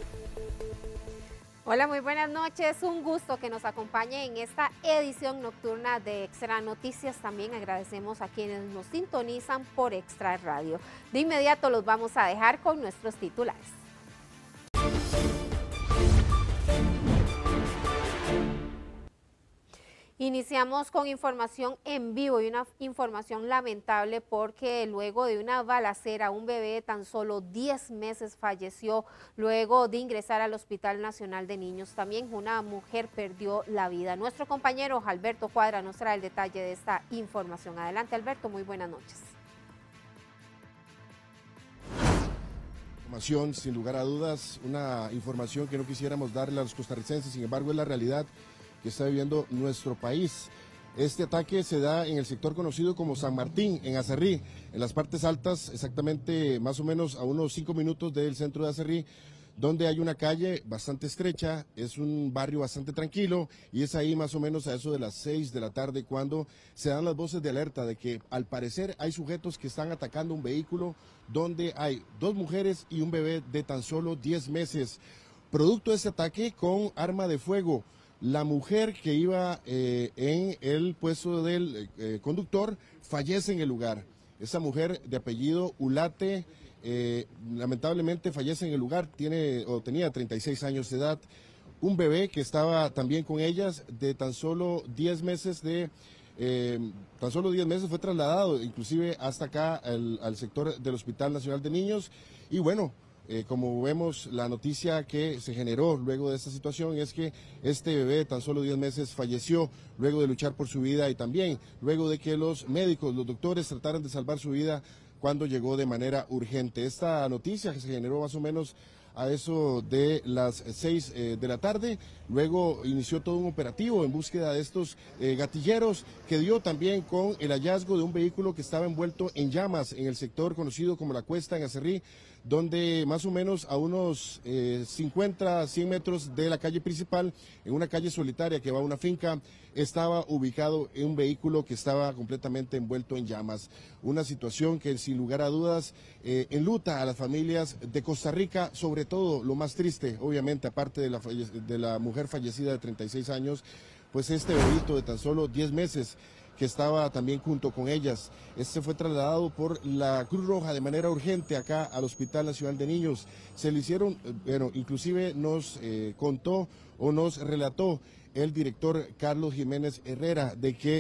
Hola, muy buenas noches. Un gusto que nos acompañe en esta edición nocturna de Extra Noticias. También agradecemos a quienes nos sintonizan por Extra Radio. De inmediato los vamos a dejar con nuestros titulares. Iniciamos con información en vivo y una información lamentable porque luego de una balacera un bebé de tan solo 10 meses falleció luego de ingresar al Hospital Nacional de Niños. También una mujer perdió la vida. Nuestro compañero Alberto Cuadra nos trae el detalle de esta información. Adelante, Alberto, muy buenas noches. Sin lugar a dudas, una información que no quisiéramos darle a los costarricenses, sin embargo es la realidad que está viviendo nuestro país. Este ataque se da en el sector conocido como San Martín, en Acerrí, en las partes altas, exactamente más o menos a unos 5 minutos del centro de Acerrí, donde hay una calle bastante estrecha, es un barrio bastante tranquilo y es ahí más o menos a eso de las 6 de la tarde cuando se dan las voces de alerta de que al parecer hay sujetos que están atacando un vehículo donde hay 2 mujeres y un bebé de tan solo 10 meses. Producto de este ataque con arma de fuego, la mujer que iba en el puesto del conductor fallece en el lugar. Esa mujer de apellido Ulate lamentablemente fallece en el lugar, tenía 36 años de edad. Un bebé que estaba también con ellas de tan solo 10 meses fue trasladado inclusive hasta acá al sector del Hospital Nacional de Niños y bueno, como vemos, la noticia que se generó luego de esta situación es que este bebé de tan solo 10 meses falleció luego de luchar por su vida y también luego de que los médicos, los doctores trataran de salvar su vida cuando llegó de manera urgente. Esta noticia que se generó más o menos a eso de las 6 de la tarde, luego inició todo un operativo en búsqueda de estos gatilleros que dio también con el hallazgo de un vehículo que estaba envuelto en llamas en el sector conocido como La Cuesta en Acerrí, donde más o menos a unos 50, 100 metros de la calle principal, en una calle solitaria que va a una finca, estaba ubicado en un vehículo que estaba completamente envuelto en llamas. Una situación que sin lugar a dudas enluta a las familias de Costa Rica, sobre todo lo más triste, obviamente, aparte de la mujer fallecida de 36 años, pues este bebito de tan solo 10 meses que estaba también junto con ellas. Este fue trasladado por la Cruz Roja de manera urgente acá al Hospital Nacional de Niños. Se le hicieron, inclusive nos contó o nos relató el director Carlos Jiménez Herrera de que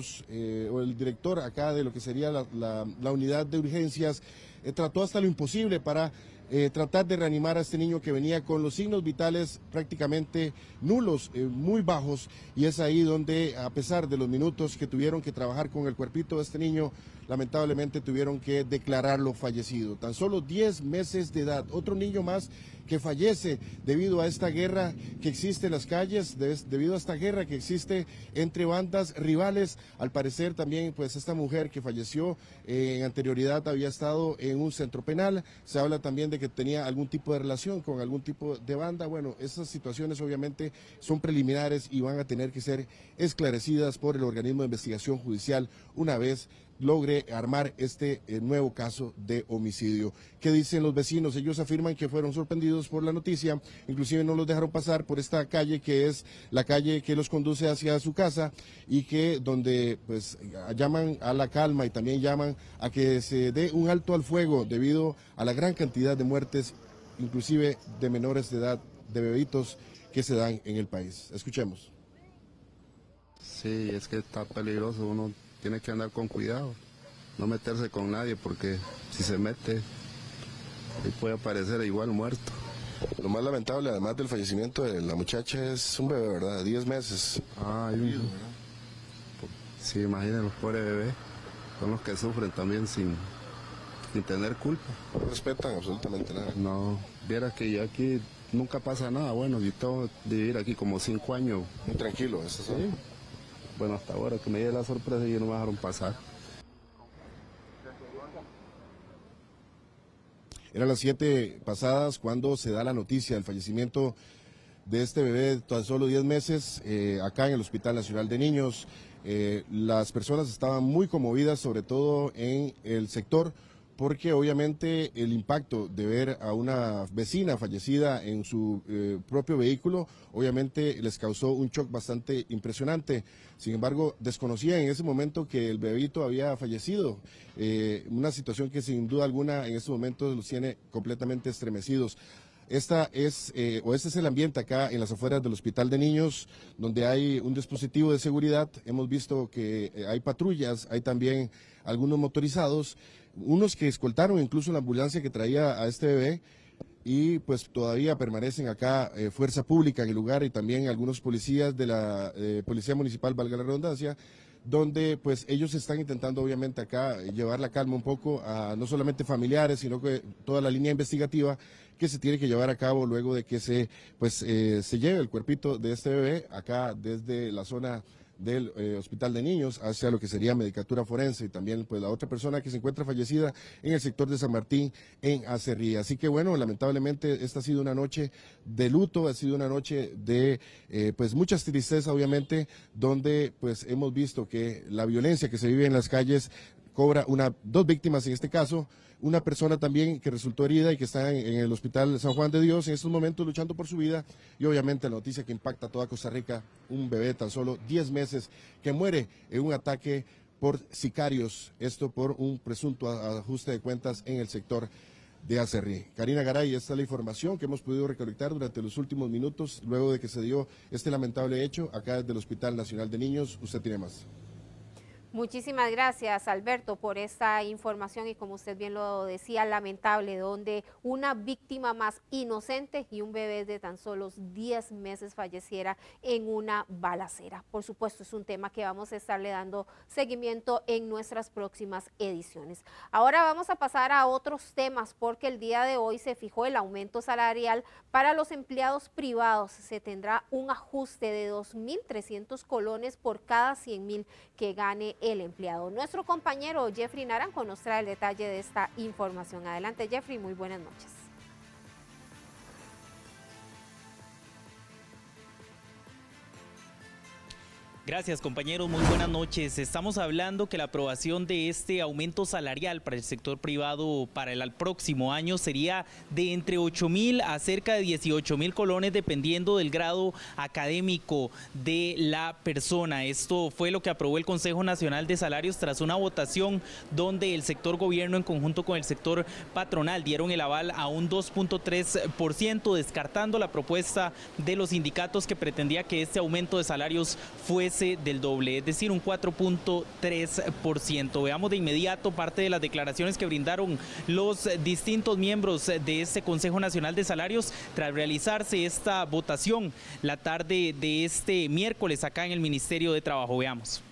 el director acá de lo que sería la unidad de urgencias trató hasta lo imposible para tratar de reanimar a este niño que venía con los signos vitales prácticamente nulos, muy bajos, y es ahí donde a pesar de los minutos que tuvieron que trabajar con el cuerpito de este niño, lamentablemente tuvieron que declararlo fallecido. Tan solo 10 meses de edad, otro niño más que fallece debido a esta guerra que existe en las calles, debido a esta guerra que existe entre bandas rivales. Al parecer también pues esta mujer que falleció en anterioridad había estado en un centro penal, se habla también de que tenía algún tipo de relación con algún tipo de banda. Bueno, esas situaciones obviamente son preliminares y van a tener que ser esclarecidas por el organismo de investigación judicial una vez logre armar este nuevo caso de homicidio. ¿Qué dicen los vecinos? Ellos afirman que fueron sorprendidos por la noticia, inclusive no los dejaron pasar por esta calle que es la calle que los conduce hacia su casa y que donde pues llaman a la calma y también llaman a que se dé un alto al fuego debido a la gran cantidad de muertes, inclusive de menores de edad, de bebitos que se dan en el país. Escuchemos. Sí, es que está peligroso, uno tiene que andar con cuidado, no meterse con nadie porque si se mete puede aparecer igual muerto. Lo más lamentable, además del fallecimiento de la muchacha, es un bebé, ¿verdad? 10 meses. Sí, imaginen los pobres bebés, son los que sufren también sin tener culpa. No respetan absolutamente nada. No, viera que yo aquí nunca pasa nada, bueno, yo tengo de vivir aquí como 5 años. Muy tranquilo, ¿eso sí? Bueno, hasta ahora que me dio la sorpresa y no me dejaron pasar. Eran las 7 pasadas cuando se da la noticia del fallecimiento de este bebé de tan solo 10 meses acá en el Hospital Nacional de Niños. Las personas estaban muy conmovidas, sobre todo en el sector, porque obviamente el impacto de ver a una vecina fallecida en su propio vehículo, obviamente les causó un shock bastante impresionante. Sin embargo, desconocían en ese momento que el bebito había fallecido, una situación que sin duda alguna en estos momentos los tiene completamente estremecidos. Este es el ambiente acá en las afueras del Hospital de Niños, donde hay un dispositivo de seguridad. Hemos visto que hay patrullas, hay también algunos motorizados, unos que escoltaron incluso la ambulancia que traía a este bebé, y pues todavía permanecen acá fuerza pública en el lugar y también algunos policías de la Policía Municipal, valga la redundancia, donde pues ellos están intentando obviamente acá llevar la calma un poco a no solamente familiares, sino que toda la línea investigativa que se tiene que llevar a cabo luego de que se lleve el cuerpito de este bebé acá desde la zona del Hospital de Niños hacia lo que sería medicatura forense, y también pues la otra persona que se encuentra fallecida en el sector de San Martín en Acerrí. Así que bueno, lamentablemente esta ha sido una noche de luto, ha sido una noche de pues muchas tristezas obviamente, donde pues hemos visto que la violencia que se vive en las calles cobra dos víctimas en este caso, una persona también que resultó herida y que está en el Hospital San Juan de Dios en estos momentos luchando por su vida, y obviamente la noticia que impacta a toda Costa Rica, un bebé tan solo 10 meses que muere en un ataque por sicarios, esto por un presunto ajuste de cuentas en el sector de Acerrí. Karina Garay, esta es la información que hemos podido recolectar durante los últimos minutos, luego de que se dio este lamentable hecho acá desde el Hospital Nacional de Niños. Usted tiene más. Muchísimas gracias, Alberto, por esta información, y como usted bien lo decía, lamentable, donde una víctima más inocente y un bebé de tan solo 10 meses falleciera en una balacera. Por supuesto, es un tema que vamos a estarle dando seguimiento en nuestras próximas ediciones. Ahora vamos a pasar a otros temas, porque el día de hoy se fijó el aumento salarial para los empleados privados. Se tendrá un ajuste de 2.300 colones por cada 100.000 que gane el empleado. Nuestro compañero Jeffrey Naranjo nos trae el detalle de esta información. Adelante, Jeffrey, muy buenas noches. Gracias, compañeros, muy buenas noches. Estamos hablando que la aprobación de este aumento salarial para el sector privado para el próximo año sería de entre 8.000 a cerca de 18.000 colones, dependiendo del grado académico de la persona. Esto fue lo que aprobó el Consejo Nacional de Salarios tras una votación donde el sector gobierno en conjunto con el sector patronal dieron el aval a un 2.3%, descartando la propuesta de los sindicatos que pretendía que este aumento de salarios fuese del doble, es decir, un 4.3%. Veamos de inmediato parte de las declaraciones que brindaron los distintos miembros de este Consejo Nacional de Salarios tras realizarse esta votación la tarde de este miércoles acá en el Ministerio de Trabajo. Veamos.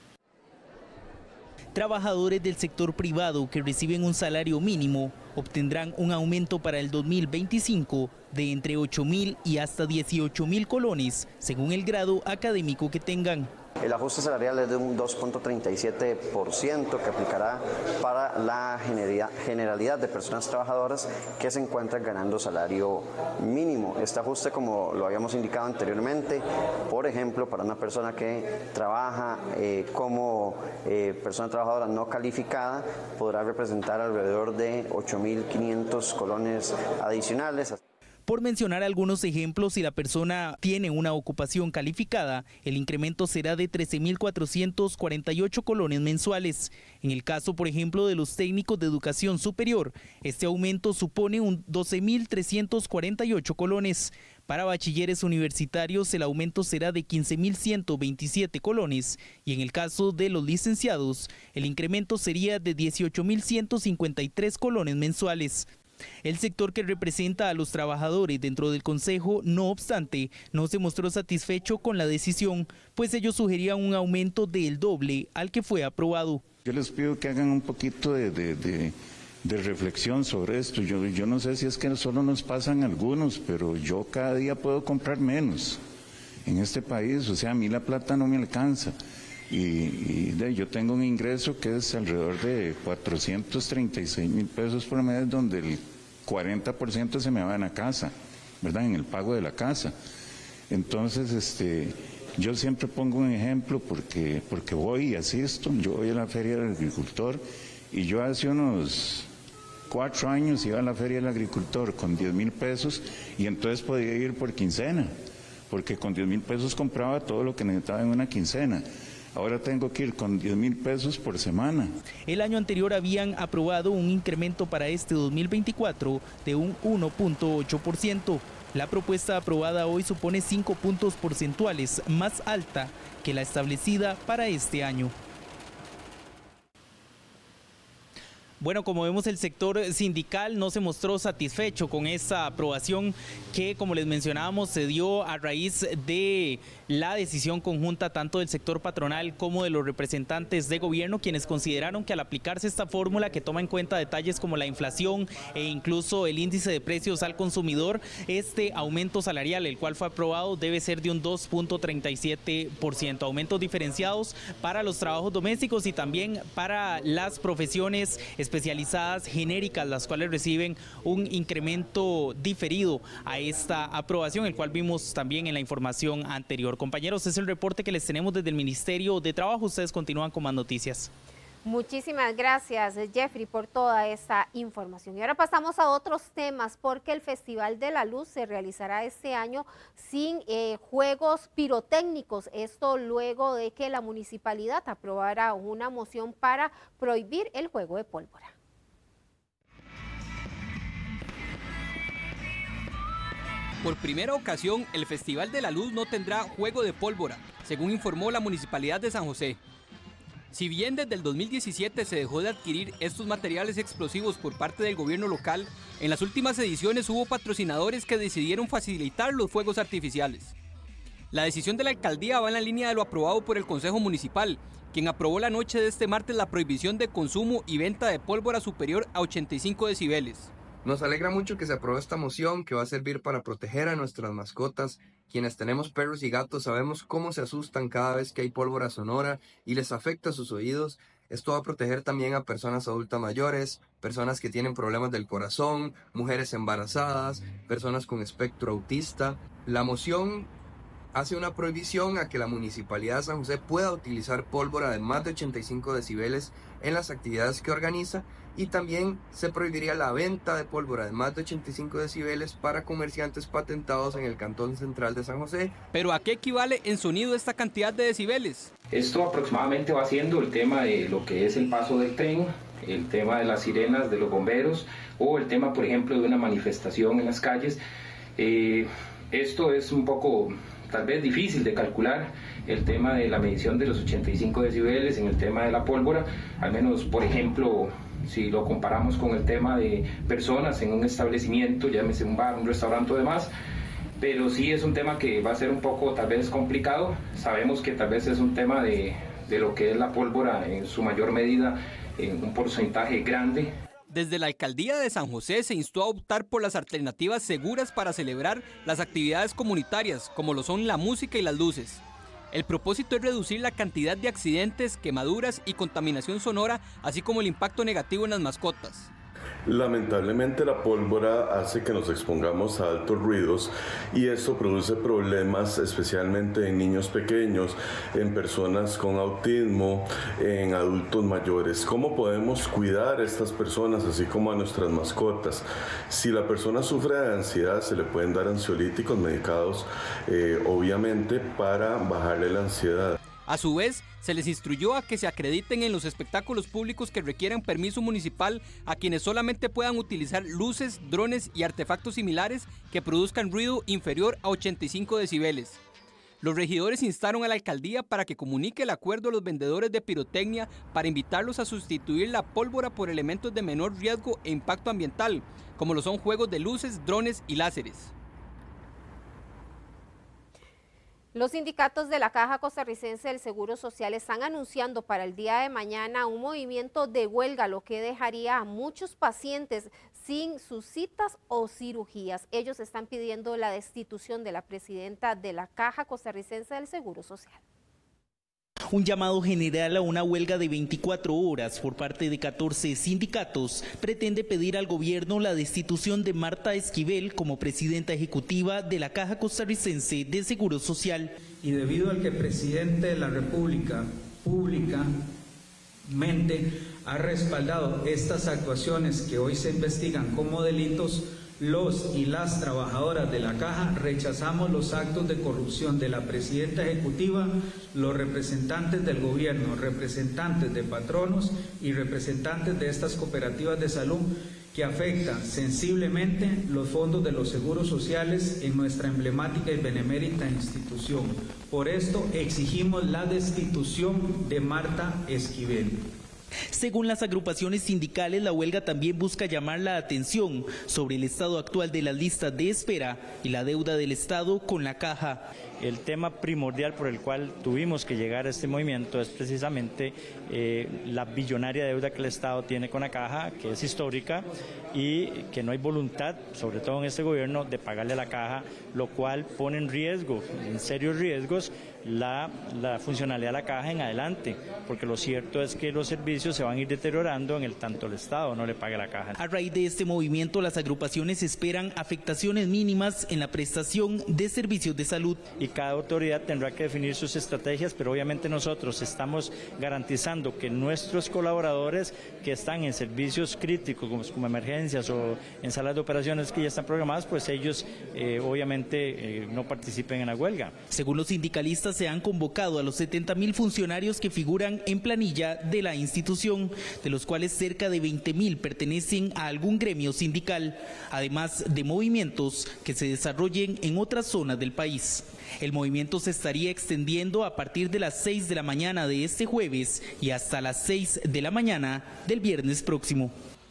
Trabajadores del sector privado que reciben un salario mínimo obtendrán un aumento para el 2025 de entre 8.000 y hasta 18.000 colones, según el grado académico que tengan. El ajuste salarial es de un 2.37% que aplicará para la generalidad de personas trabajadoras que se encuentran ganando salario mínimo. Este ajuste, como lo habíamos indicado anteriormente, por ejemplo, para una persona que trabaja como persona trabajadora no calificada, podrá representar alrededor de 8.500 colones adicionales. Por mencionar algunos ejemplos, si la persona tiene una ocupación calificada, el incremento será de 13.448 colones mensuales. En el caso, por ejemplo, de los técnicos de educación superior, este aumento supone un 12.348 colones. Para bachilleres universitarios, el aumento será de 15.127 colones, y en el caso de los licenciados, el incremento sería de 18.153 colones mensuales. El sector que representa a los trabajadores dentro del Consejo, no obstante, no se mostró satisfecho con la decisión, pues ellos sugerían un aumento del doble al que fue aprobado. Yo les pido que hagan un poquito de reflexión sobre esto. Yo no sé si es que solo nos pasan algunos, pero yo cada día puedo comprar menos en este país. O sea, a mí la plata no me alcanza. Yo tengo un ingreso que es alrededor de 436.000 pesos por mes, donde el 40% se me va en la casa, ¿verdad? En el pago de la casa. Entonces, yo siempre pongo un ejemplo porque voy y asisto. Yo voy a la Feria del Agricultor y yo hace unos 4 años iba a la Feria del Agricultor con 10.000 pesos y entonces podía ir por quincena, porque con 10.000 pesos compraba todo lo que necesitaba en una quincena. Ahora tengo que ir con 10.000 pesos por semana. El año anterior habían aprobado un incremento para este 2024 de un 1.8%. La propuesta aprobada hoy supone 5 puntos porcentuales más alta que la establecida para este año. Bueno, como vemos, el sector sindical no se mostró satisfecho con esta aprobación que, como les mencionábamos, se dio a raíz de la decisión conjunta tanto del sector patronal como de los representantes de gobierno, quienes consideraron que al aplicarse esta fórmula que toma en cuenta detalles como la inflación e incluso el índice de precios al consumidor, este aumento salarial, el cual fue aprobado, debe ser de un 2.37%, aumentos diferenciados para los trabajos domésticos y también para las profesiones especializadas genéricas, las cuales reciben un incremento diferido a esta aprobación, el cual vimos también en la información anterior. Compañeros, es el reporte que les tenemos desde el Ministerio de Trabajo. Ustedes continúan con más noticias. Muchísimas gracias, Jeffrey, por toda esta información. Y ahora pasamos a otros temas, porque el Festival de la Luz se realizará este año sin juegos pirotécnicos. Esto luego de que la municipalidad aprobara una moción para prohibir el juego de pólvora. Por primera ocasión, el Festival de la Luz no tendrá juego de pólvora, según informó la Municipalidad de San José. Si bien desde el 2017 se dejó de adquirir estos materiales explosivos por parte del gobierno local, en las últimas ediciones hubo patrocinadores que decidieron facilitar los fuegos artificiales. La decisión de la alcaldía va en la línea de lo aprobado por el Consejo Municipal, quien aprobó la noche de este martes la prohibición de consumo y venta de pólvora superior a 85 decibeles. Nos alegra mucho que se aprobó esta moción, que va a servir para proteger a nuestras mascotas. Quienes tenemos perros y gatos sabemos cómo se asustan cada vez que hay pólvora sonora y les afecta sus oídos. Esto va a proteger también a personas adultas mayores, personas que tienen problemas del corazón, mujeres embarazadas, personas con espectro autista. La moción hace una prohibición a que la Municipalidad de San José pueda utilizar pólvora de más de 85 decibeles en las actividades que organiza, y también se prohibiría la venta de pólvora de más de 85 decibeles para comerciantes patentados en el Cantón Central de San José. ¿Pero a qué equivale en sonido esta cantidad de decibeles? Esto aproximadamente va siendo el tema de lo que es el paso del tren, el tema de las sirenas de los bomberos o el tema, por ejemplo, de una manifestación en las calles. Esto es un poco tal vez difícil de calcular, el tema de la medición de los 85 decibeles en el tema de la pólvora, al menos, por ejemplo, si lo comparamos con el tema de personas en un establecimiento, llámese un bar, un restaurante o demás, pero sí es un tema que va a ser un poco tal vez complicado. Sabemos que tal vez es un tema de lo que es la pólvora en su mayor medida, en un porcentaje grande. Desde la Alcaldía de San José se instó a optar por las alternativas seguras para celebrar las actividades comunitarias, como lo son la música y las luces. El propósito es reducir la cantidad de accidentes, quemaduras y contaminación sonora, así como el impacto negativo en las mascotas. Lamentablemente la pólvora hace que nos expongamos a altos ruidos y esto produce problemas especialmente en niños pequeños, en personas con autismo, en adultos mayores. ¿Cómo podemos cuidar a estas personas así como a nuestras mascotas? Si la persona sufre de ansiedad, se le pueden dar ansiolíticos medicados, obviamente, para bajarle la ansiedad. A su vez, se les instruyó a que se acrediten en los espectáculos públicos que requieran permiso municipal a quienes solamente puedan utilizar luces, drones y artefactos similares que produzcan ruido inferior a 85 decibeles. Los regidores instaron a la alcaldía para que comunique el acuerdo a los vendedores de pirotecnia para invitarlos a sustituir la pólvora por elementos de menor riesgo e impacto ambiental, como lo son juegos de luces, drones y láseres. Los sindicatos de la Caja Costarricense del Seguro Social están anunciando para el día de mañana un movimiento de huelga, lo que dejaría a muchos pacientes sin sus citas o cirugías. Ellos están pidiendo la destitución de la presidenta de la Caja Costarricense del Seguro Social. Un llamado general a una huelga de 24 horas por parte de 14 sindicatos pretende pedir al gobierno la destitución de Marta Esquivel como presidenta ejecutiva de la Caja Costarricense de Seguro Social. Y debido al que el presidente de la República públicamente ha respaldado estas actuaciones que hoy se investigan como delitos, los y las trabajadoras de la Caja rechazamos los actos de corrupción de la presidenta ejecutiva, los representantes del gobierno, representantes de patronos y representantes de estas cooperativas de salud que afectan sensiblemente los fondos de los seguros sociales en nuestra emblemática y benemérita institución. Por esto exigimos la destitución de Marta Esquivel. Según las agrupaciones sindicales, la huelga también busca llamar la atención sobre el estado actual de las listas de espera y la deuda del Estado con la Caja. El tema primordial por el cual tuvimos que llegar a este movimiento es precisamente la billonaria deuda que el Estado tiene con la Caja, que es histórica, y que no hay voluntad, sobre todo en este gobierno, de pagarle a la Caja, lo cual pone en riesgo, en serios riesgos, la funcionalidad de la Caja en adelante, porque lo cierto es que los servicios se van a ir deteriorando en el tanto el Estado no le pague a la Caja. A raíz de este movimiento, las agrupaciones esperan afectaciones mínimas en la prestación de servicios de salud. Y cada autoridad tendrá que definir sus estrategias, pero obviamente nosotros estamos garantizando que nuestros colaboradores que están en servicios críticos como emergencias o en salas de operaciones que ya están programadas, pues ellos obviamente no participen en la huelga. Según los sindicalistas, se han convocado a los 70.000 funcionarios que figuran en planilla de la institución, de los cuales cerca de 20.000 pertenecen a algún gremio sindical, además de movimientos que se desarrollen en otras zonas del país. El movimiento se estaría extendiendo a partir de las 6 de la mañana de este jueves y hasta las 6 de la mañana del viernes próximo.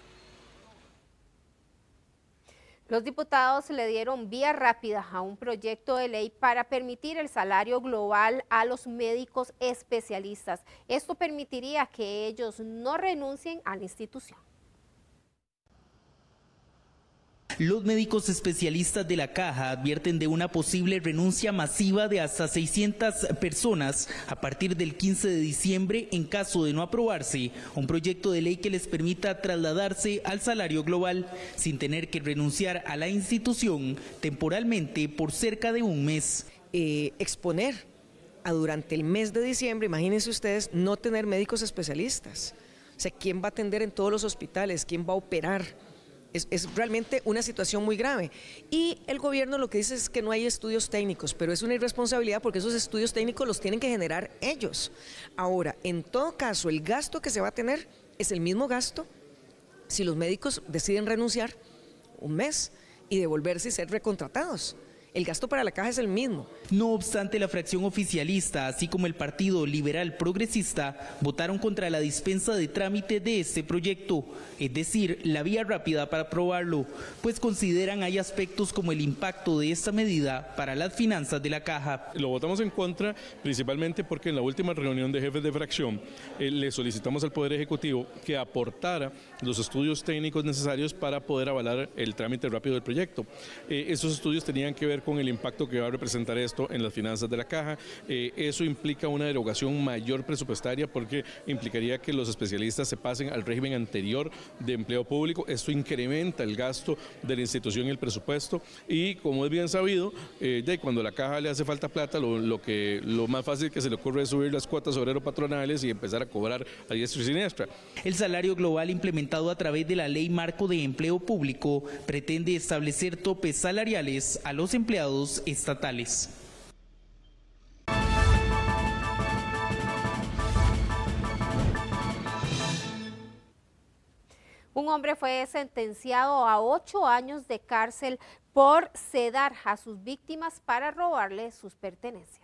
Los diputados le dieron vía rápida a un proyecto de ley para permitir el salario global a los médicos especialistas. Esto permitiría que ellos no renuncien a la institución. Los médicos especialistas de la Caja advierten de una posible renuncia masiva de hasta 600 personas a partir del 15 de diciembre en caso de no aprobarse un proyecto de ley que les permita trasladarse al salario global sin tener que renunciar a la institución temporalmente por cerca de un mes. Exponer a durante el mes de diciembre, imagínense ustedes, no tener médicos especialistas. O sea, ¿quién va a atender en todos los hospitales? ¿Quién va a operar? Es realmente una situación muy grave. Y el gobierno lo que dice es que no hay estudios técnicos, pero es una irresponsabilidad porque esos estudios técnicos los tienen que generar ellos. Ahora, en todo caso, el gasto que se va a tener es el mismo gasto si los médicos deciden renunciar un mes y devolverse y ser recontratados. El gasto para la Caja es el mismo. No obstante, la fracción oficialista, así como el Partido Liberal Progresista, votaron contra la dispensa de trámite de este proyecto, es decir, la vía rápida para aprobarlo, pues consideran hay aspectos como el impacto de esta medida para las finanzas de la Caja. Lo votamos en contra principalmente porque en la última reunión de jefes de fracción le solicitamos al Poder Ejecutivo que aportara los estudios técnicos necesarios para poder avalar el trámite rápido del proyecto. Esos estudios tenían que ver con el impacto que va a representar esto en las finanzas de la Caja. Eso implica una derogación mayor presupuestaria porque implicaría que los especialistas se pasen al régimen anterior de empleo público. Esto incrementa el gasto de la institución y el presupuesto y, como es bien sabido, cuando a la Caja le hace falta plata, lo más fácil que se le ocurre es subir las cuotas obrero-patronales y empezar a cobrar a diestra y siniestra. El salario global implementado a través de la Ley Marco de Empleo Público pretende establecer topes salariales a los empleados estatales. Un hombre fue sentenciado a 8 años de cárcel por sedar a sus víctimas para robarle sus pertenencias.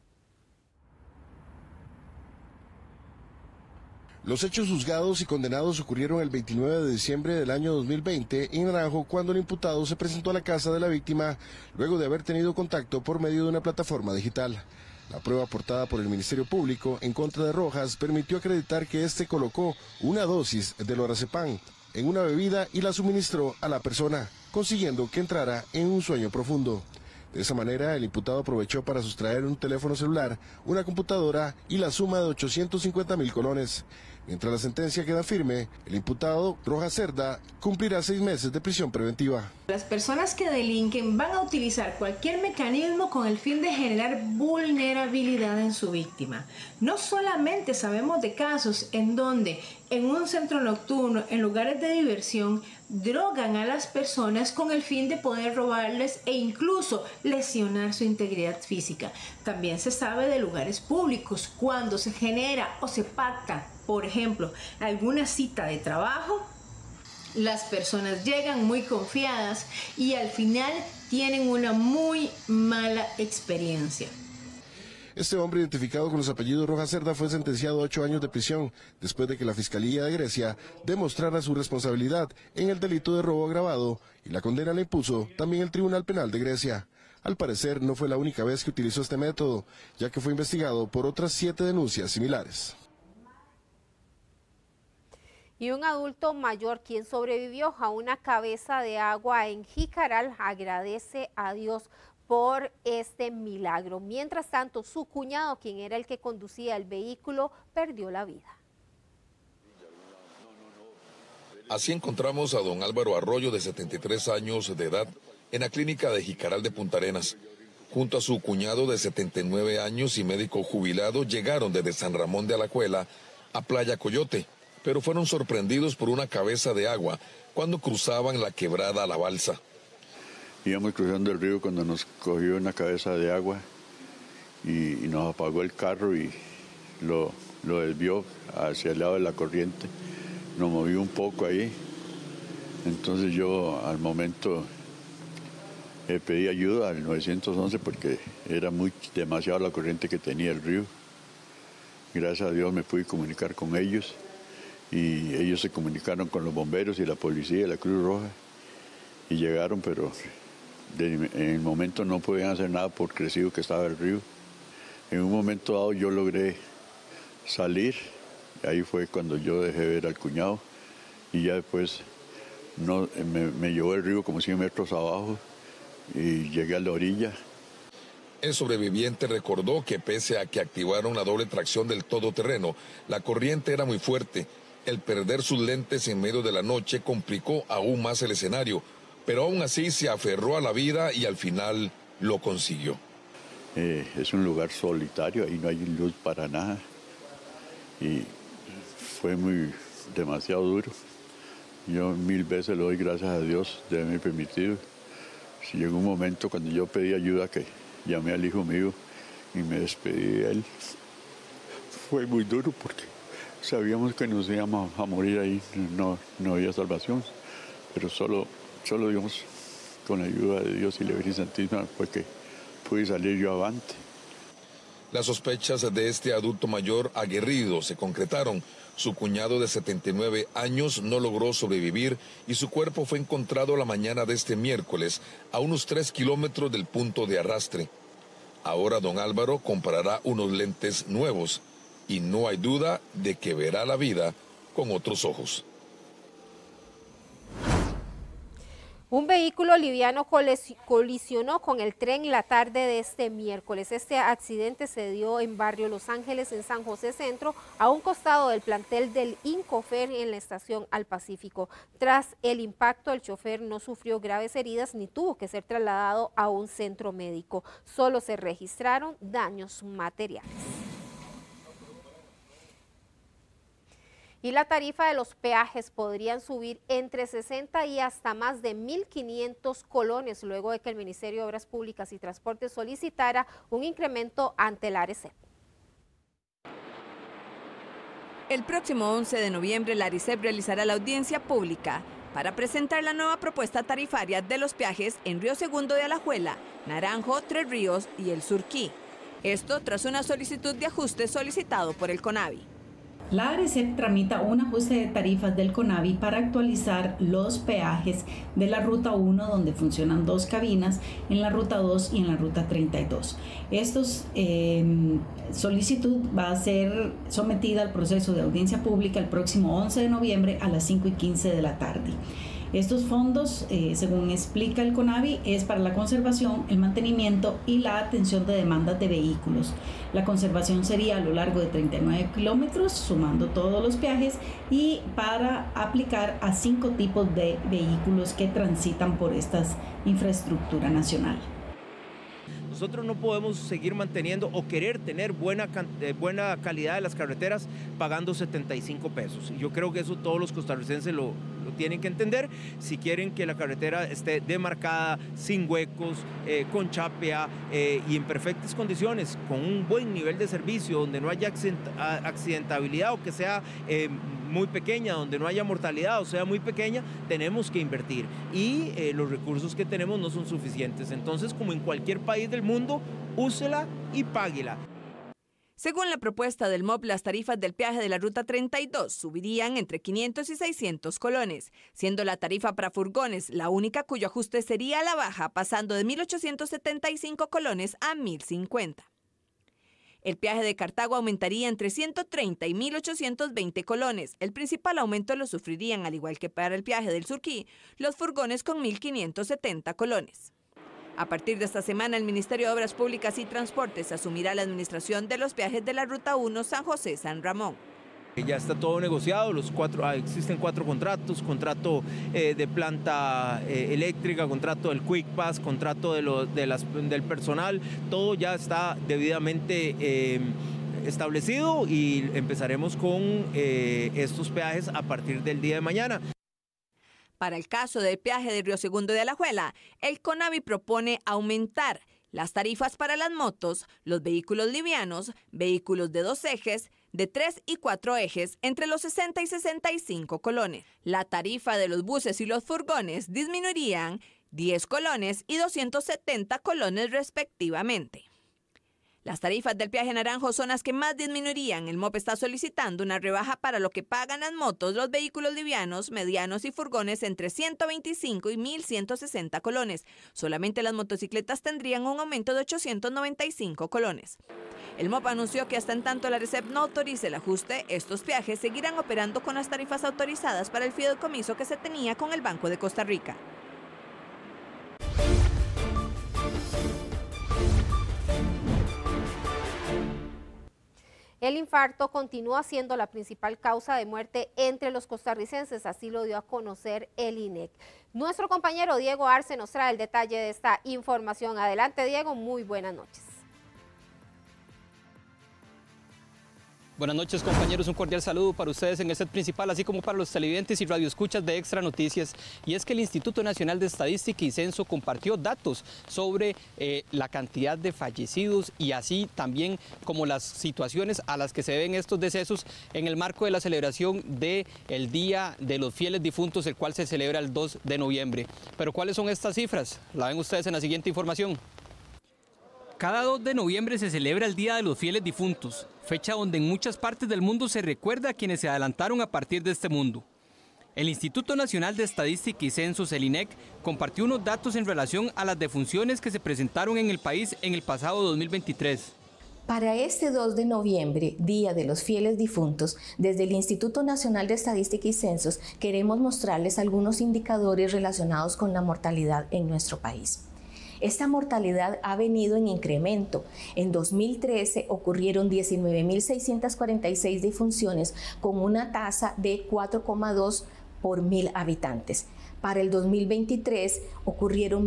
Los hechos juzgados y condenados ocurrieron el 29 de diciembre del año 2020 en Naranjo, cuando el imputado se presentó a la casa de la víctima luego de haber tenido contacto por medio de una plataforma digital. La prueba aportada por el Ministerio Público en contra de Rojas permitió acreditar que éste colocó una dosis de lorazepam en una bebida y la suministró a la persona, consiguiendo que entrara en un sueño profundo. De esa manera, el imputado aprovechó para sustraer un teléfono celular, una computadora y la suma de 850.000 colones. Mientras la sentencia queda firme, el imputado Rojas Cerda cumplirá 6 meses de prisión preventiva. Las personas que delinquen van a utilizar cualquier mecanismo con el fin de generar vulnerabilidad en su víctima. No solamente sabemos de casos en donde en un centro nocturno, en lugares de diversión, drogan a las personas con el fin de poder robarles e incluso lesionar su integridad física. También se sabe de lugares públicos, cuando se genera o se pacta, por ejemplo, alguna cita de trabajo, las personas llegan muy confiadas y al final tienen una muy mala experiencia. Este hombre, identificado con los apellidos Rojas Cerda, fue sentenciado a 8 años de prisión después de que la Fiscalía de Grecia demostrara su responsabilidad en el delito de robo agravado, y la condena la impuso también el Tribunal Penal de Grecia. Al parecer no fue la única vez que utilizó este método, ya que fue investigado por otras 7 denuncias similares. Y un adulto mayor quien sobrevivió a una cabeza de agua en Jicaral agradece a Dios por este milagro. Mientras tanto, su cuñado, quien era el que conducía el vehículo, perdió la vida. Así encontramos a don Álvaro Arroyo, de 73 años de edad, en la clínica de Jicaral de Punta Arenas. Junto a su cuñado de 79 años y médico jubilado, llegaron desde San Ramón de Alajuela a Playa Coyote, pero fueron sorprendidos por una cabeza de agua cuando cruzaban la quebrada La Balsa. Íbamos cruzando el río cuando nos cogió una cabeza de agua y nos apagó el carro y lo desvió hacia el lado de la corriente. Nos movió un poco ahí. Entonces yo al momento pedí ayuda al 911 porque era demasiado la corriente que tenía el río. Gracias a Dios me pude comunicar con ellos y ellos se comunicaron con los bomberos y la policía y la Cruz Roja y llegaron, pero en el momento no podían hacer nada por crecido que estaba el río. En un momento dado yo logré salir, ahí fue cuando yo dejé ver al cuñado y ya después me llevó el río como 100 metros abajo y llegué a la orilla. El sobreviviente recordó que pese a que activaron la doble tracción del todoterreno, la corriente era muy fuerte. El perder sus lentes en medio de la noche complicó aún más el escenario, pero aún así se aferró a la vida y al final lo consiguió. Es un lugar solitario, ahí no hay luz para nada y fue demasiado duro. Yo 1000 veces le doy gracias a Dios de haberme permitido. Si llegó un momento cuando yo pedí ayuda que llamé al hijo mío y me despedí de él. Fue muy duro porque sabíamos que nos íbamos a morir ahí, no había salvación, pero solo digamos, con la ayuda de Dios y la Virgen Santísima fue que pude salir yo avante. Las sospechas de este adulto mayor aguerrido se concretaron. Su cuñado de 79 años no logró sobrevivir y su cuerpo fue encontrado la mañana de este miércoles a unos 3 kilómetros del punto de arrastre. Ahora don Álvaro comprará unos lentes nuevos y no hay duda de que verá la vida con otros ojos. Un vehículo liviano colisionó con el tren la tarde de este miércoles. Este accidente se dio en barrio Los Ángeles, en San José Centro, a un costado del plantel del Incofer en la estación Al Pacífico. Tras el impacto, el chofer no sufrió graves heridas ni tuvo que ser trasladado a un centro médico. Solo se registraron daños materiales. Y la tarifa de los peajes podrían subir entre 60 y hasta más de 1.500 colones luego de que el Ministerio de Obras Públicas y Transportes solicitara un incremento ante la ARECEP. El próximo 11 de noviembre la ARECEP realizará la audiencia pública para presentar la nueva propuesta tarifaria de los peajes en Río Segundo de Alajuela, Naranjo, Tres Ríos y el Surquí. Esto tras una solicitud de ajuste solicitado por el CONAVI. La ARECEP tramita un ajuste de tarifas del CONAVI para actualizar los peajes de la Ruta 1, donde funcionan 2 cabinas, en la Ruta 2 y en la Ruta 32. Esta solicitud va a ser sometida al proceso de audiencia pública el próximo 11 de noviembre a las 5:15 de la tarde. Estos fondos, según explica el CONAVI, es para la conservación, el mantenimiento y la atención de demandas de vehículos. La conservación sería a lo largo de 39 kilómetros, sumando todos los peajes, y para aplicar a 5 tipos de vehículos que transitan por esta infraestructura nacional. Nosotros no podemos seguir manteniendo o querer tener buena calidad de las carreteras pagando 75 pesos. Yo creo que eso todos los costarricenses lo tienen que entender. Si quieren que la carretera esté demarcada, sin huecos, con chapea y en perfectas condiciones, con un buen nivel de servicio, donde no haya accidentabilidad o que sea muy pequeña, donde no haya mortalidad o sea muy pequeña, tenemos que invertir. Y los recursos que tenemos no son suficientes. Entonces, como en cualquier país del mundo, úsela y páguela. Según la propuesta del MOP, las tarifas del peaje de la Ruta 32 subirían entre 500 y 600 colones, siendo la tarifa para furgones la única cuyo ajuste sería a la baja, pasando de 1.875 colones a 1.050. El peaje de Cartago aumentaría entre 130 y 1.820 colones. El principal aumento lo sufrirían, al igual que para el peaje del Surquí, los furgones con 1.570 colones. A partir de esta semana, el Ministerio de Obras Públicas y Transportes asumirá la administración de los peajes de la Ruta 1 San José-San Ramón. Ya está todo negociado, existen 4 contratos, contrato de planta eléctrica, contrato del Quick Pass, contrato del personal, todo ya está debidamente establecido y empezaremos con estos peajes a partir del día de mañana. Para el caso del peaje de Río Segundo de Alajuela, el CONAVI propone aumentar las tarifas para las motos, los vehículos livianos, vehículos de 2 ejes, de 3 y 4 ejes, entre los 60 y 65 colones. La tarifa de los buses y los furgones disminuirían 10 colones y 270 colones respectivamente. Las tarifas del peaje Naranjo son las que más disminuirían. El MOP está solicitando una rebaja para lo que pagan las motos, los vehículos livianos, medianos y furgones entre 125 y 1.160 colones. Solamente las motocicletas tendrían un aumento de 895 colones. El MOP anunció que hasta en tanto la RECEP no autorice el ajuste, estos peajes seguirán operando con las tarifas autorizadas para el fideicomiso que se tenía con el Banco de Costa Rica. El infarto continúa siendo la principal causa de muerte entre los costarricenses, así lo dio a conocer el INEC. Nuestro compañero Diego Arce nos trae el detalle de esta información. Adelante, Diego, muy buenas noches. Buenas noches, compañeros, un cordial saludo para ustedes en el set principal, así como para los televidentes y radioescuchas de Extra Noticias. Y es que el Instituto Nacional de Estadística y Censo compartió datos sobre la cantidad de fallecidos y así también como las situaciones a las que se deben estos decesos en el marco de la celebración del Día de los Fieles Difuntos, el cual se celebra el 2 de noviembre. Pero ¿cuáles son estas cifras? La ven ustedes en la siguiente información. Cada 2 de noviembre se celebra el Día de los Fieles Difuntos, fecha donde en muchas partes del mundo se recuerda a quienes se adelantaron a partir de este mundo. El Instituto Nacional de Estadística y Censos, el INEC, compartió unos datos en relación a las defunciones que se presentaron en el país en el pasado 2023. Para este 2 de noviembre, Día de los Fieles Difuntos, desde el Instituto Nacional de Estadística y Censos queremos mostrarles algunos indicadores relacionados con la mortalidad en nuestro país. Esta mortalidad ha venido en incremento. En 2013 ocurrieron 19.646 defunciones con una tasa de 4,2 por 1.000 habitantes. Para el 2023 ocurrieron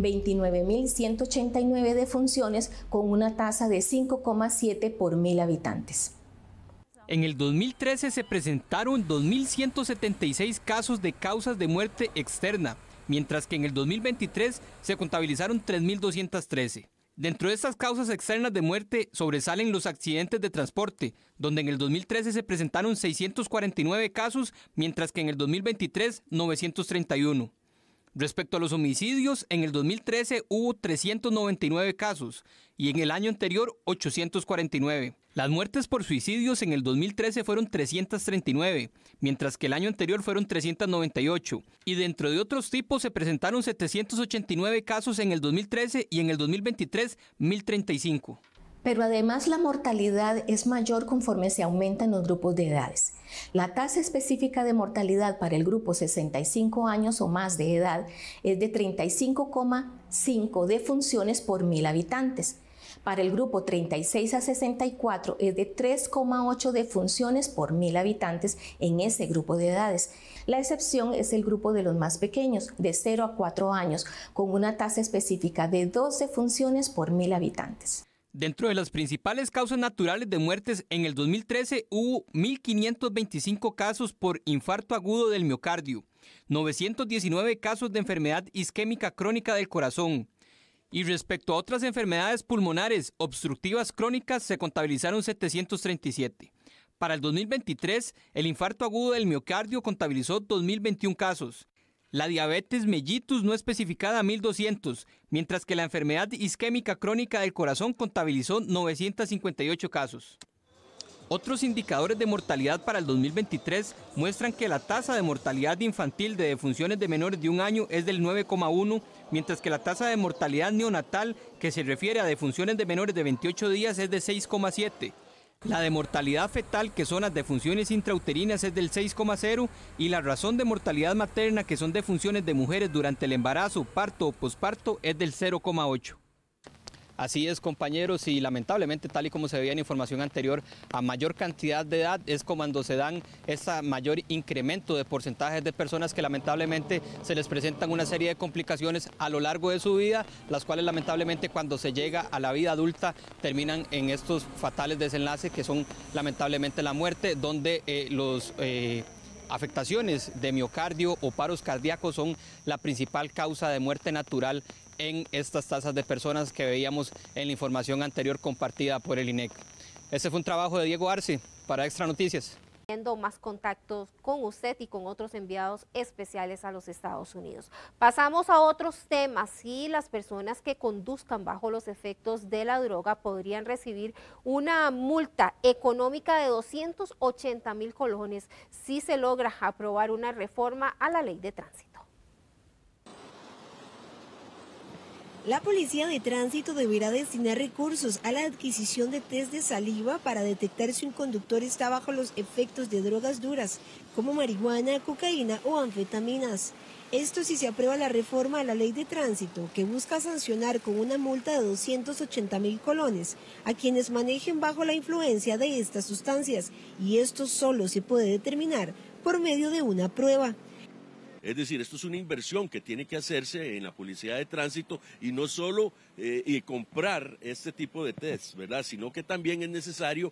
29.189 defunciones con una tasa de 5,7 por 1.000 habitantes. En el 2013 se presentaron 2.176 casos de causas de muerte externa, mientras que en el 2023 se contabilizaron 3.213. Dentro de estas causas externas de muerte sobresalen los accidentes de transporte, donde en el 2013 se presentaron 649 casos, mientras que en el 2023 931. Respecto a los homicidios, en el 2013 hubo 399 casos y en el año anterior 849. Las muertes por suicidios en el 2013 fueron 339, mientras que el año anterior fueron 398. Y dentro de otros tipos se presentaron 789 casos en el 2013 y en el 2023 1035. Pero además la mortalidad es mayor conforme se aumentan los grupos de edades. La tasa específica de mortalidad para el grupo 65 años o más de edad es de 35,5 defunciones por 1000 habitantes. Para el grupo 36 a 64 es de 3,8 defunciones por 1000 habitantes en ese grupo de edades. La excepción es el grupo de los más pequeños, de 0 a 4 años, con una tasa específica de 2 defunciones por 1000 habitantes. Dentro de las principales causas naturales de muertes, en el 2013 hubo 1.525 casos por infarto agudo del miocardio, 919 casos de enfermedad isquémica crónica del corazón. Y respecto a otras enfermedades pulmonares obstructivas crónicas, se contabilizaron 737. Para el 2023, el infarto agudo del miocardio contabilizó 2.021 casos. La diabetes mellitus no especificada 1.200, mientras que la enfermedad isquémica crónica del corazón contabilizó 958 casos. Otros indicadores de mortalidad para el 2023 muestran que la tasa de mortalidad infantil de defunciones de menores de 1 año es del 9,1, mientras que la tasa de mortalidad neonatal, que se refiere a defunciones de menores de 28 días, es de 6,7. La de mortalidad fetal, que son las defunciones intrauterinas, es del 6,0 y la razón de mortalidad materna, que son defunciones de mujeres durante el embarazo, parto o posparto, es del 0,8. Así es, compañeros, y lamentablemente, tal y como se veía en información anterior, a mayor cantidad de edad es cuando se dan ese mayor incremento de porcentajes de personas que lamentablemente se les presentan una serie de complicaciones a lo largo de su vida, las cuales lamentablemente cuando se llega a la vida adulta terminan en estos fatales desenlaces que son lamentablemente la muerte, donde afectaciones de miocardio o paros cardíacos son la principal causa de muerte natural en estas tasas de personas que veíamos en la información anterior compartida por el INEC. Este fue un trabajo de Diego Arce para Extra Noticias. Más contactos con usted y con otros enviados especiales a los Estados Unidos. Pasamos a otros temas y las personas que conduzcan bajo los efectos de la droga podrían recibir una multa económica de 280.000 colones si se logra aprobar una reforma a la ley de tránsito. La Policía de Tránsito deberá destinar recursos a la adquisición de test de saliva para detectar si un conductor está bajo los efectos de drogas duras, como marihuana, cocaína o anfetaminas. Esto si se aprueba la reforma a la Ley de Tránsito, que busca sancionar con una multa de 280.000 colones a quienes manejen bajo la influencia de estas sustancias, y esto solo se puede determinar por medio de una prueba. Es decir, esto es una inversión que tiene que hacerse en la Policía de Tránsito y no solo comprar este tipo de test, ¿verdad? Sino que también es necesario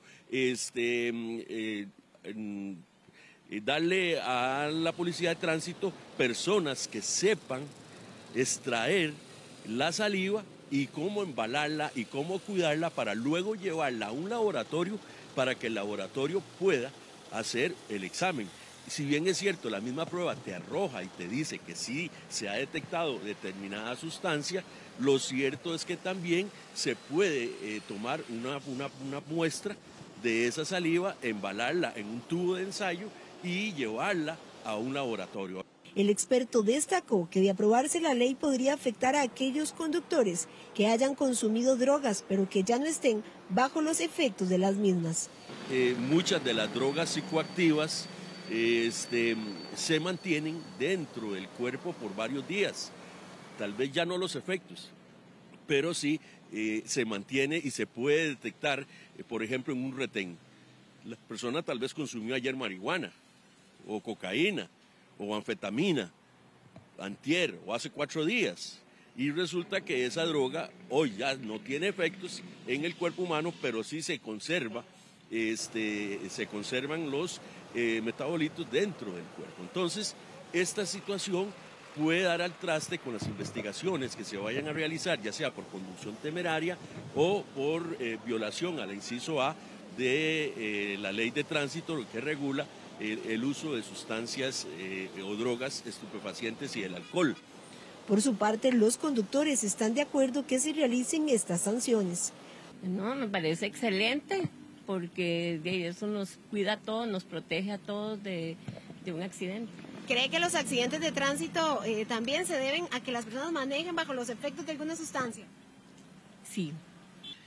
darle a la Policía de Tránsito personas que sepan extraer la saliva y cómo embalarla y cómo cuidarla para luego llevarla a un laboratorio para que el laboratorio pueda hacer el examen. Si bien es cierto, la misma prueba te arroja y te dice que sí se ha detectado determinada sustancia, lo cierto es que también se puede tomar una muestra de esa saliva, embalarla en un tubo de ensayo y llevarla a un laboratorio. El experto destacó que de aprobarse la ley podría afectar a aquellos conductores que hayan consumido drogas, pero que ya no estén bajo los efectos de las mismas. Muchas de las drogas psicoactivas se mantienen dentro del cuerpo por varios días, tal vez ya no los efectos, pero sí se mantiene y se puede detectar, por ejemplo, en un retén. La persona tal vez consumió ayer marihuana, o cocaína, o anfetamina, antier, o hace 4 días, y resulta que esa droga hoy ya no tiene efectos en el cuerpo humano, pero sí se conserva, se conservan los metabolitos dentro del cuerpo. Entonces, esta situación puede dar al traste con las investigaciones que se vayan a realizar, ya sea por conducción temeraria o por violación al inciso A de la Ley de Tránsito, que regula el uso de sustancias o drogas estupefacientes y el alcohol. Por su parte, los conductores están de acuerdo que se realicen estas sanciones. No, me parece excelente, porque eso nos cuida a todos, nos protege a todos de un accidente. ¿Cree que los accidentes de tránsito también se deben a que las personas manejen bajo los efectos de alguna sustancia? Sí.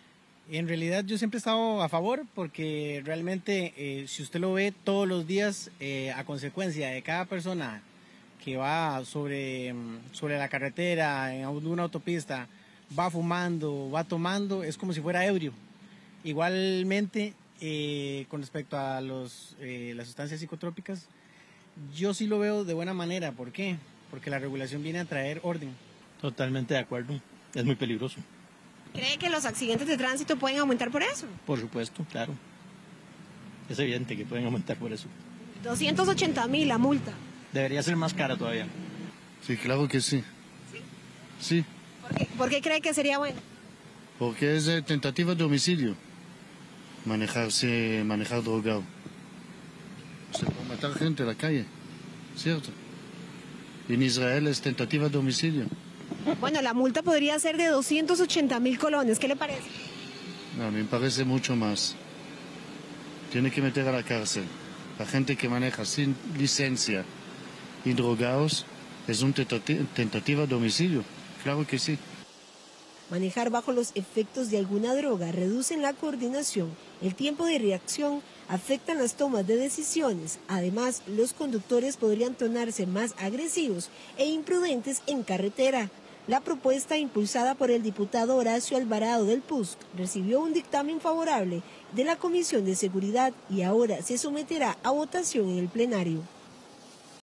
En realidad yo siempre he estado a favor porque realmente si usted lo ve todos los días a consecuencia de cada persona que va sobre la carretera, en una autopista, va fumando, va tomando, es como si fuera ebrio. Igualmente con respecto a las sustancias psicotrópicas, yo sí lo veo de buena manera. ¿Por qué? Porque la regulación viene a traer orden. Totalmente de acuerdo, es muy peligroso. ¿Cree que los accidentes de tránsito pueden aumentar por eso? Por supuesto, claro. Es evidente que pueden aumentar por eso. 280.000 la multa. Debería ser más cara todavía. Sí, claro que sí. Sí. ¿Por qué cree que sería bueno? Porque es tentativa de homicidio. Manejar drogado. Se puede matar gente en la calle, ¿cierto? En Israel es tentativa de homicidio. Bueno, la multa podría ser de 280.000 colones. ¿Qué le parece? No, me parece mucho más. Tiene que meter a la cárcel. La gente que maneja sin licencia y drogados es una tentativa de homicidio. Claro que sí. Manejar bajo los efectos de alguna droga reducen la coordinación, el tiempo de reacción, afectan las tomas de decisiones. Además, los conductores podrían tornarse más agresivos e imprudentes en carretera. La propuesta, impulsada por el diputado Horacio Alvarado del PUSC, recibió un dictamen favorable de la Comisión de Seguridad y ahora se someterá a votación en el plenario.